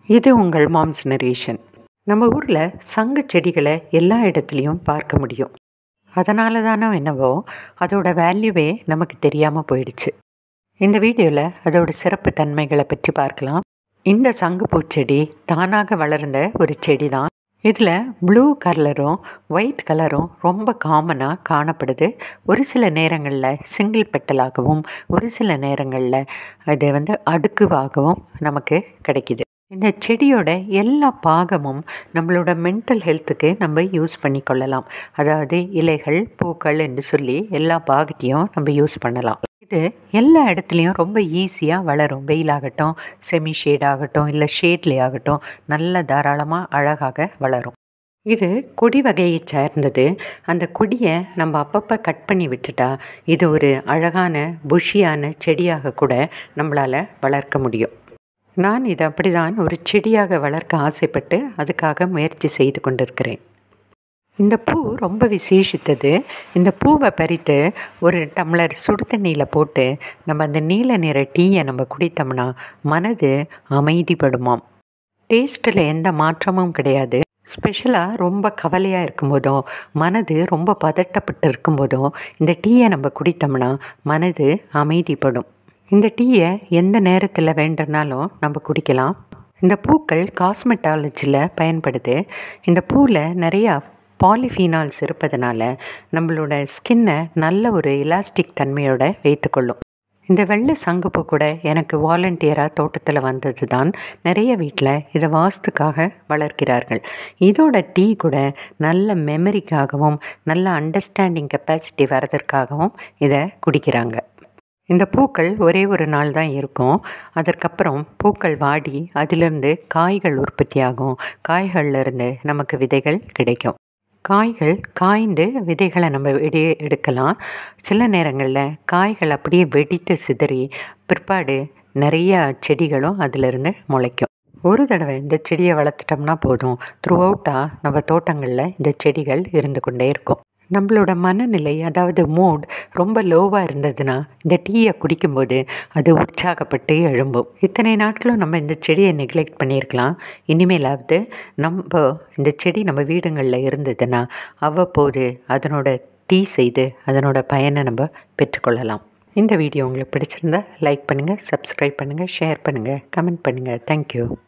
இது உங்கள் moms narration. நம்ம ஊரில் சங்கு செடிகளை எல்லா இடத்துலையும் பார்க்க முடியும். அதனால தானோ என்னவோ அதோட வேல்யூவே நமக்கு தெரியாமல் போயிடுச்சு. இந்த வீடியோவில் அதோட சிறப்பு தன்மைகளை பற்றி பார்க்கலாம். இந்த சங்கு பூச்செடி தானாக வளர்ந்த ஒரு செடி தான். இதில் ப்ளூ கலரும் ஒயிட் கலரும் ரொம்ப காமனாக காணப்படுது. ஒரு சில நேரங்களில் சிங்கிள் பெட்டலாகவும் ஒரு சில நேரங்களில் அது அடுக்குவாகவும் நமக்கு கிடைக்கிது. இந்த செடியோட எல்லா பாகமும் நம்மளோட மென்டல் ஹெல்த்துக்கு நம்ம யூஸ் பண்ணி கொள்ளலாம். அதாவது இலைகள், பூக்கள் என்று சொல்லி எல்லா பாகத்தையும் நம்ம யூஸ் பண்ணலாம். இது எல்லா இடத்துலையும் ரொம்ப ஈஸியாக வளரும். வெயிலாகட்டும், செமி ஷேடாகட்டும், இல்லை ஷேட்லே ஆகட்டும், நல்ல தாராளமாக அழகாக வளரும். இது கொடி வகையை சேர்ந்தது. அந்த கொடியை நம்ம அப்பப்போ கட் பண்ணி விட்டுட்டா இது ஒரு அழகான புஷியான செடியாக கூட நம்மளால் வளர்க்க முடியும். நான் இதை அப்படிதான் ஒரு செடியாக வளர்க்க ஆசைப்பட்டு அதுக்காக முயற்சி செய்து கொண்டிருக்கிறேன். இந்த பூ ரொம்ப விசேஷித்தது. இந்த பூவை பறித்து ஒரு டம்ளர் சுடு தண்ணியில் போட்டு நம்ம அந்த நீல நிற டீயை நம்ம குடித்தோம்னா மனது அமைதிப்படுமாம். டேஸ்ட்டில் எந்த மாற்றமும் கிடையாது. ஸ்பெஷலாக ரொம்ப கவலையாக இருக்கும்போதோ, மனது ரொம்ப பதட்டப்பட்டு இருக்கும்போதோ இந்த டீயை நம்ம குடித்தோம்னா மனது அமைதிப்படும். இந்த டீயை எந்த நேரத்தில் வேண்டுனாலும் நம்ம குடிக்கலாம். இந்த பூக்கள் காஸ்மெட்டாலஜியில் பயன்படுது. இந்த பூவில் நிறையா பாலிஃபீனால்ஸ் இருப்பதனால நம்மளோட ஸ்கின்னை நல்ல ஒரு எலாஸ்டிக் தன்மையோடு வைத்துக்கொள்ளும். இந்த வெள்ளை சங்குப்பூ கூட எனக்கு வாலண்டியராக தோட்டத்தில் வந்தது தான். நிறைய வீட்டில் இதை வாஸ்துக்காக வளர்க்கிறார்கள். இதோட டீ கூட நல்ல மெமரிக்காகவும் நல்ல அண்டர்ஸ்டாண்டிங் கெப்பாசிட்டி வரதற்காகவும் இதை குடிக்கிறாங்க. இந்த பூக்கள் ஒரே ஒரு நாள் தான் இருக்கும். அதற்கப்புறம் பூக்கள் வாடி அதிலிருந்து காய்கள் உற்பத்தியாகும். காய்கள்லேருந்து நமக்கு விதைகள் கிடைக்கும். காய்கள் காய்ந்து விதைகளை நம்ம எடுக்கலாம். சில நேரங்களில் காய்கள் அப்படியே வெடித்து சிதறி பிற்பாடு நிறைய செடிகளும் அதிலிருந்து முளைக்கும். ஒரு தடவை இந்த செடியை வளர்த்துட்டோம்னா போதும், த்ரூ அவுட்டாக நம்ம தோட்டங்களில் இந்த செடிகள் இருந்து கொண்டே இருக்கும். நம்மளோட மனநிலை, அதாவது மூட் ரொம்ப லோவாக இருந்ததுன்னா இந்த டீயை குடிக்கும்போது அது உற்சாகப்பட்டு எழும்பும். இத்தனை நாட்களும் நம்ம இந்த செடியை நெக்லெக்ட் பண்ணியிருக்கலாம். இனிமேலாவது நம்ம இந்த செடி நம்ம வீடுகளில் இருந்ததுன்னா அவ்வப்போது அதனோட டீ செய்து அதனோட பயனை நம்ம பெற்றுக்கொள்ளலாம். இந்த வீடியோ உங்களுக்கு பிடிச்சிருந்தா லைக் பண்ணுங்கள், சப்ஸ்கிரைப் பண்ணுங்கள், ஷேர் பண்ணுங்கள், கமெண்ட் பண்ணுங்கள். தேங்க்யூ.